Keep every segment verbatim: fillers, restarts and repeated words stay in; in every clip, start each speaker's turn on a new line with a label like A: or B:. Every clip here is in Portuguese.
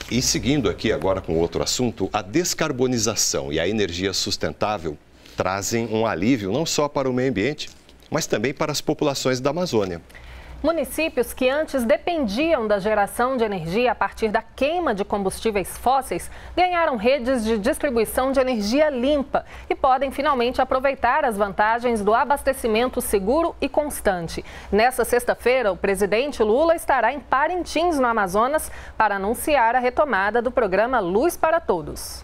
A: E seguindo aqui agora com outro assunto, a descarbonização e a energia sustentável trazem um alívio não só para o meio ambiente, mas também para as populações da Amazônia.
B: Municípios que antes dependiam da geração de energia a partir da queima de combustíveis fósseis ganharam redes de distribuição de energia limpa e podem finalmente aproveitar as vantagens do abastecimento seguro e constante. Nessa sexta-feira, o presidente Lula estará em Parintins, no Amazonas, para anunciar a retomada do programa Luz para Todos.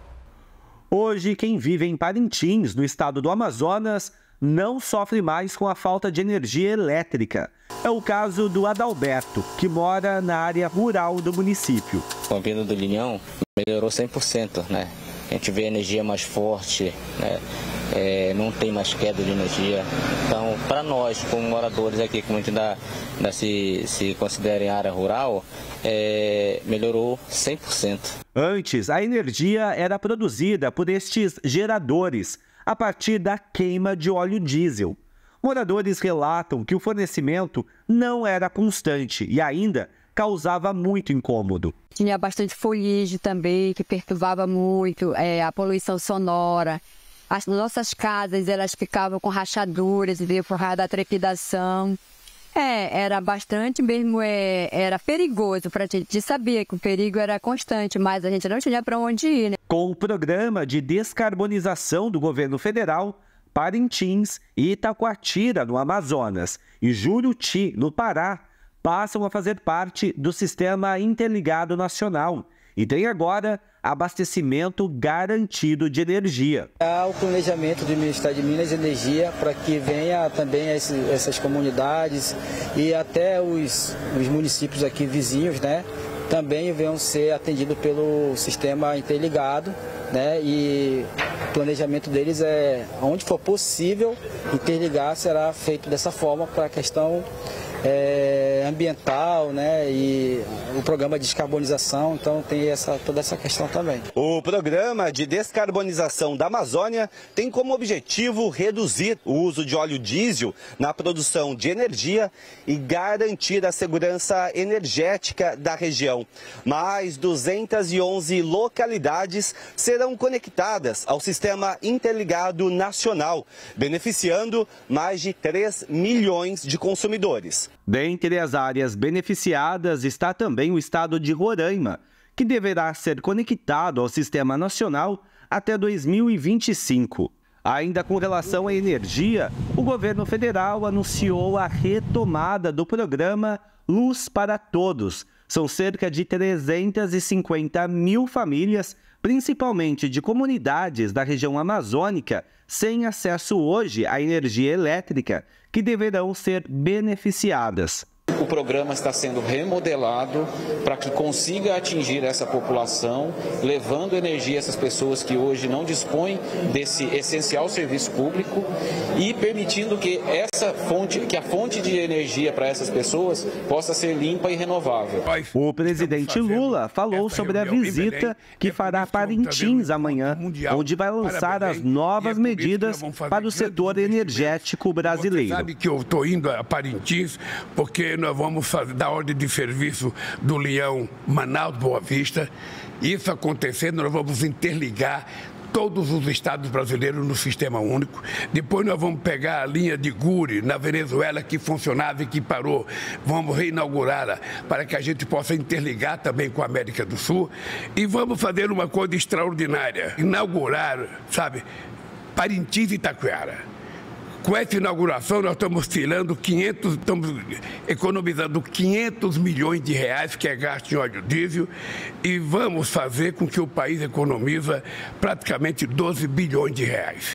C: Hoje, quem vive em Parintins, no estado do Amazonas, não sofre mais com a falta de energia elétrica. É o caso do Adalberto, que mora na área rural do município.
D: Com a vinda do Linhão, melhorou cem por cento, né? A gente vê a energia mais forte, né? É, não tem mais queda de energia. Então, para nós, como moradores aqui, como a gente ainda, ainda se, se considera em área rural, é, melhorou cem por cento.
C: Antes, a energia era produzida por estes geradores, a partir da queima de óleo diesel. Moradores relatam que o fornecimento não era constante e ainda causava muito incômodo.
E: Tinha bastante fuligem também, que perturbava muito, é, a poluição sonora. As nossas casas, elas ficavam com rachaduras, veio por causa da trepidação. É, era bastante mesmo, é, era perigoso para a gente. Sabia que o perigo era constante, mas a gente não tinha para onde ir, né?
C: Com o programa de descarbonização do governo federal, Parintins e Itacoatira, no Amazonas, e Juruti, no Pará, passam a fazer parte do Sistema Interligado Nacional e tem agora abastecimento garantido de energia.
F: Há o planejamento do Ministério de Minas e Energia para que venha também esse, essas comunidades e até os, os municípios aqui vizinhos, né, também venham ser atendidos pelo Sistema Interligado, né, e o planejamento deles é, onde for possível, interligar será feito dessa forma para a questão É, ambiental, né, e o programa de descarbonização, então tem essa, toda essa questão também.
C: O programa de descarbonização da Amazônia tem como objetivo reduzir o uso de óleo diesel na produção de energia e garantir a segurança energética da região. Mais duzentas e onze localidades serão conectadas ao Sistema Interligado Nacional, beneficiando mais de três milhões de consumidores. Dentre as áreas beneficiadas está também o estado de Roraima, que deverá ser conectado ao Sistema Nacional até dois mil e vinte e cinco. Ainda com relação à energia, o governo federal anunciou a retomada do programa Luz para Todos. São cerca de trezentas e cinquenta mil famílias, principalmente de comunidades da região amazônica, sem acesso hoje à energia elétrica, que deverão ser beneficiadas.
G: O programa está sendo remodelado para que consiga atingir essa população, levando energia a essas pessoas que hoje não dispõem desse essencial serviço público e permitindo que essa fonte, que a fonte de energia para essas pessoas possa ser limpa e renovável.
C: O presidente Lula falou sobre a visita que fará a Parintins amanhã, onde vai lançar as novas medidas para o setor energético brasileiro.
H: Você sabe que eu estou indo a Parintins porque nós vamos fazer, dar ordem de serviço do Leão Manaus Boa Vista. Isso acontecendo, nós vamos interligar todos os estados brasileiros no Sistema Único. Depois nós vamos pegar a linha de Guri, na Venezuela, que funcionava e que parou. Vamos reinaugurá-la para que a gente possa interligar também com a América do Sul. E vamos fazer uma coisa extraordinária, inaugurar, sabe, Parintins e Itacoatiara. Com essa inauguração, nós estamos tirando quinhentos, estamos economizando quinhentos milhões de reais, que é gasto em óleo diesel, e vamos fazer com que o país economiza praticamente doze bilhões de reais.